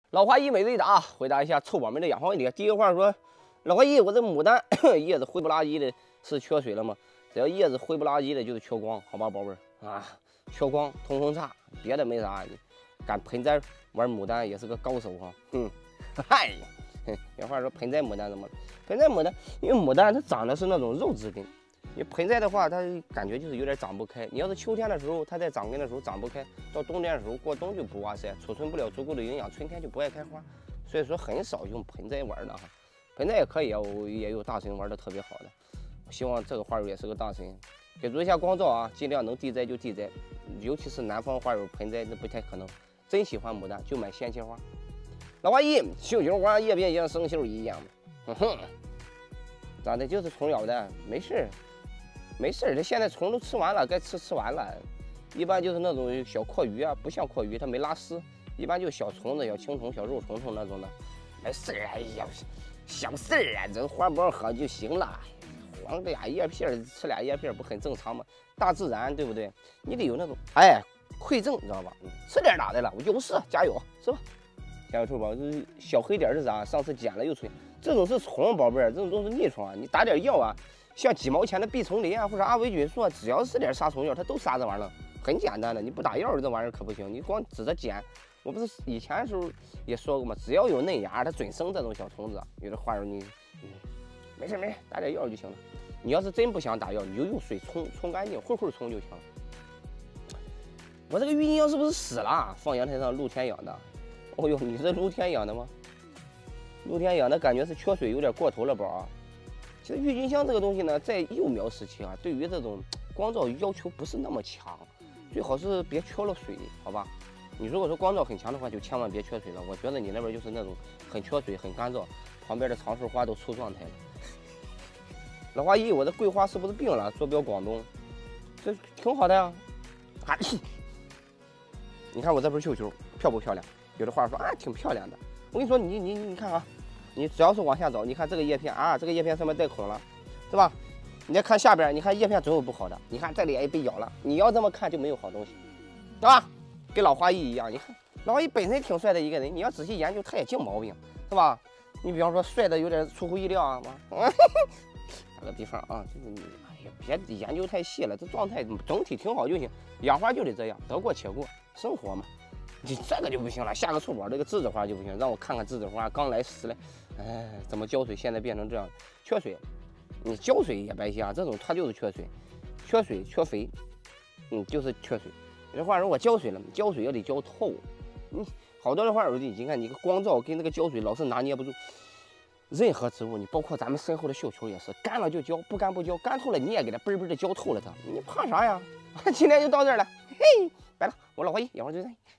老花姨每日一答，回答一下臭宝们的养花问题。第一个话说，老花姨，我这牡丹叶子灰不拉几的，是缺水了吗？只要叶子灰不拉几的，就是缺光，好吧，宝贝儿啊，缺光，通风差，别的没啥。敢盆栽玩牡丹也是个高手哈，嗨，有话说盆栽牡丹怎么了？盆栽牡丹，因为牡丹它长的是那种肉质根。 你盆栽的话，它感觉就是有点长不开。你要是秋天的时候，它在长根的时候长不开，到冬天的时候过冬就不哇塞，储存不了足够的营养，春天就不爱开花。所以说很少用盆栽玩的哈，盆栽也可以啊，我也有大神玩的特别好的。希望这个花友也是个大神，给足一下光照啊，尽量能地栽就地栽，尤其是南方花友盆栽那不太可能。真喜欢牡丹就买鲜切花。老花一绣球花叶片像生锈一样，咋的？就是虫咬的，没事。 没事，它现在虫都吃完了，该吃完了。一般就是那种小蛞蝓啊，不像蛞蝓，它没拉丝，一般就小虫子、小青虫、小肉虫虫那种的。没事，哎呀，小事啊，这花苞好就行了。黄俩叶片，吃俩叶片不很正常吗？大自然，对不对？你得有那种馈赠，你知道吧？吃点咋的了？有事，加油，是吧？加油，臭宝，这小黑点是啥？上次捡了又吹，这种是虫，宝贝儿，这种都是逆虫啊，你打点药啊。 像几毛钱的吡虫林啊，或者阿维菌素啊，只要是点杀虫药，它都杀这玩意儿，很简单的。你不打药，这玩意儿可不行。你光指着捡，我不是以前的时候也说过吗？只要有嫩芽，它准生这种小虫子。有的花友你，没事，打点药就行了。你要是真不想打药，你就用水冲干净，会冲就行了。我这个郁金香是不是死了？放阳台上露天养的。哦呦，你是露天养的吗？露天养的感觉是缺水有点过头了，宝啊。 其实郁金香这个东西呢，在幼苗时期啊，对于这种光照要求不是那么强，最好是别缺了水，好吧？你如果说光照很强的话，就千万别缺水了。我觉得你那边就是那种很缺水、很干燥，旁边的长寿花都出状态了。老花姨，我的桂花是不是病了？坐标广东，这挺好的呀。你看我这盆绣球漂不漂亮？有的花说啊，挺漂亮的。我跟你说，你看啊。 你只要是往下找，你看这个叶片啊，这个叶片上面带孔了，是吧？你再看下边，你看叶片总有不好的。你看这里也被咬了，你要这么看就没有好东西，是吧？跟老花姨一样，你看老花姨本身挺帅的一个人，你要仔细研究，他也净毛病，是吧？你比方说帅的有点出乎意料啊，打个比方啊，就是你，哎呀，别研究太细了，这状态总体挺好就行。养花就得这样，得过且过，生活嘛。 你这个就不行了，下个臭宝这个栀子花就不行，让我看看栀子花刚来10来，哎，怎么浇水现在变成这样？缺水，你浇水也白瞎，这种它就是缺水，缺水缺肥，就是缺水。有的花说我浇水了，浇水也得浇透，好多的花友你看你个光照跟那个浇水老是拿捏不住。任何植物，你包括咱们身后的绣球也是，干了就浇，不干不浇，干透了你也给它嘣的浇透了它，你怕啥呀？今天就到这儿了，嘿，拜了，我老花姨，一会儿就见。